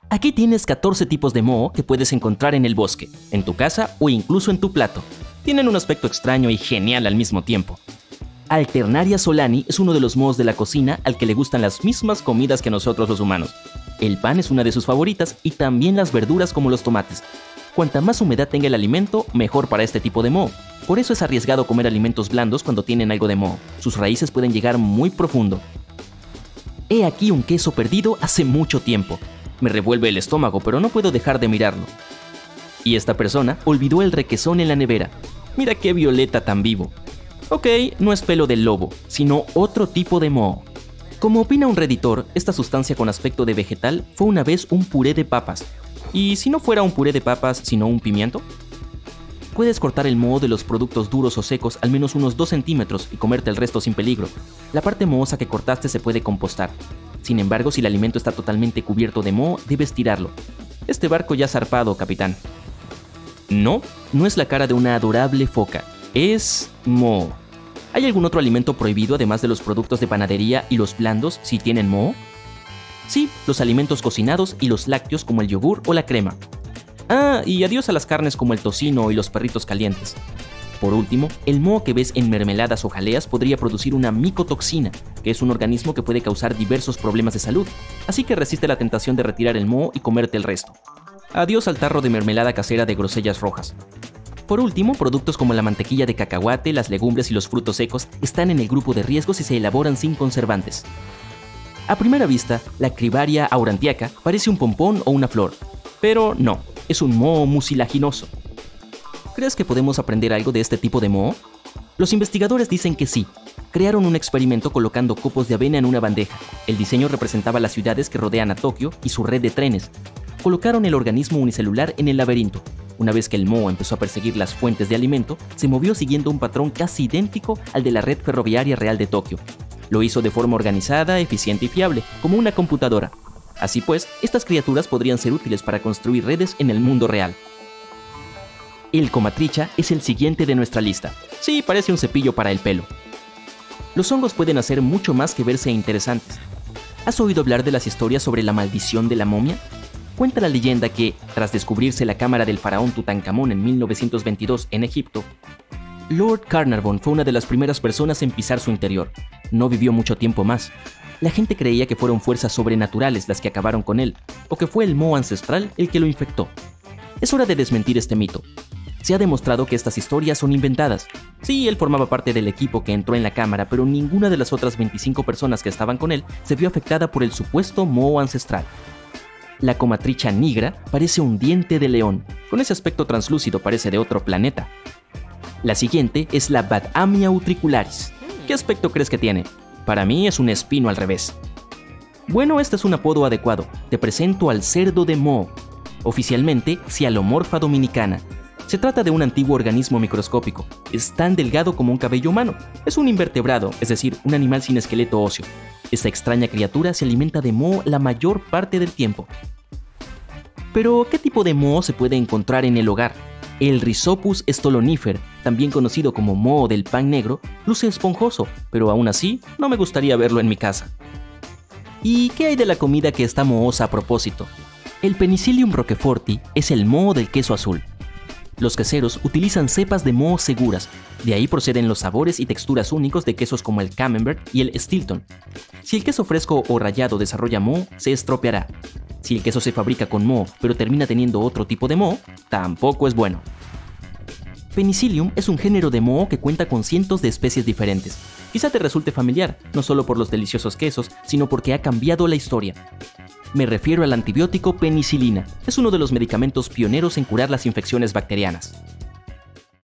Aquí tienes 14 tipos de moho que puedes encontrar en el bosque, en tu casa o incluso en tu plato. Tienen un aspecto extraño y genial al mismo tiempo. Alternaria solani es uno de los mohos de la cocina al que le gustan las mismas comidas que nosotros los humanos. El pan es una de sus favoritas y también las verduras como los tomates. Cuanta más humedad tenga el alimento, mejor para este tipo de moho. Por eso es arriesgado comer alimentos blandos cuando tienen algo de moho. Sus raíces pueden llegar muy profundo. He aquí un queso perdido hace mucho tiempo. Me revuelve el estómago, pero no puedo dejar de mirarlo. Y esta persona olvidó el requesón en la nevera. Mira qué violeta tan vivo. Ok, no es pelo del lobo, sino otro tipo de moho. Como opina un redditor, esta sustancia con aspecto de vegetal fue una vez un puré de papas. ¿Y si no fuera un puré de papas, sino un pimiento? Puedes cortar el moho de los productos duros o secos al menos unos 2 centímetros y comerte el resto sin peligro. La parte mohosa que cortaste se puede compostar. Sin embargo, si el alimento está totalmente cubierto de moho, debes tirarlo. Este barco ya ha zarpado, capitán. No, no es la cara de una adorable foca. Es moho. ¿Hay algún otro alimento prohibido además de los productos de panadería y los blandos si tienen moho? Sí, los alimentos cocinados y los lácteos como el yogur o la crema. Ah, y adiós a las carnes como el tocino y los perritos calientes. Por último, el moho que ves en mermeladas o jaleas podría producir una micotoxina, que es un organismo que puede causar diversos problemas de salud, así que resiste la tentación de retirar el moho y comerte el resto. Adiós al tarro de mermelada casera de grosellas rojas. Por último, productos como la mantequilla de cacahuate, las legumbres y los frutos secos están en el grupo de riesgo si se elaboran sin conservantes. A primera vista, la Cribaria aurantiaca parece un pompón o una flor, pero no, es un moho mucilaginoso. ¿Crees que podemos aprender algo de este tipo de moho? Los investigadores dicen que sí. Crearon un experimento colocando copos de avena en una bandeja. El diseño representaba las ciudades que rodean a Tokio y su red de trenes. Colocaron el organismo unicelular en el laberinto. Una vez que el moho empezó a perseguir las fuentes de alimento, se movió siguiendo un patrón casi idéntico al de la red ferroviaria real de Tokio. Lo hizo de forma organizada, eficiente y fiable, como una computadora. Así pues, estas criaturas podrían ser útiles para construir redes en el mundo real. El comatricha es el siguiente de nuestra lista. Sí, parece un cepillo para el pelo. Los hongos pueden hacer mucho más que verse interesantes. ¿Has oído hablar de las historias sobre la maldición de la momia? Cuenta la leyenda que, tras descubrirse la cámara del faraón Tutankamón en 1922 en Egipto, Lord Carnarvon fue una de las primeras personas en pisar su interior. No vivió mucho tiempo más. La gente creía que fueron fuerzas sobrenaturales las que acabaron con él, o que fue el moho ancestral el que lo infectó. Es hora de desmentir este mito. Se ha demostrado que estas historias son inventadas. Sí, él formaba parte del equipo que entró en la cámara, pero ninguna de las otras 25 personas que estaban con él se vio afectada por el supuesto moho ancestral. La comatricha nigra parece un diente de león. Con ese aspecto translúcido parece de otro planeta. La siguiente es la Badhamia utricularis. ¿Qué aspecto crees que tiene? Para mí es un espino al revés. Bueno, este es un apodo adecuado. Te presento al cerdo de moho. Oficialmente, Cyalomorpha dominicana. Se trata de un antiguo organismo microscópico. Es tan delgado como un cabello humano. Es un invertebrado, es decir, un animal sin esqueleto óseo. Esta extraña criatura se alimenta de moho la mayor parte del tiempo. Pero, ¿qué tipo de moho se puede encontrar en el hogar? El Rhizopus stolonifer, también conocido como moho del pan negro, luce esponjoso, pero aún así no me gustaría verlo en mi casa. ¿Y qué hay de la comida que está mohosa a propósito? El Penicillium roqueforti es el moho del queso azul. Los queseros utilizan cepas de moho seguras, de ahí proceden los sabores y texturas únicos de quesos como el Camembert y el Stilton. Si el queso fresco o rallado desarrolla moho, se estropeará. Si el queso se fabrica con moho, pero termina teniendo otro tipo de moho, tampoco es bueno. Penicillium es un género de moho que cuenta con cientos de especies diferentes. Quizá te resulte familiar, no solo por los deliciosos quesos, sino porque ha cambiado la historia. Me refiero al antibiótico penicilina. Es uno de los medicamentos pioneros en curar las infecciones bacterianas.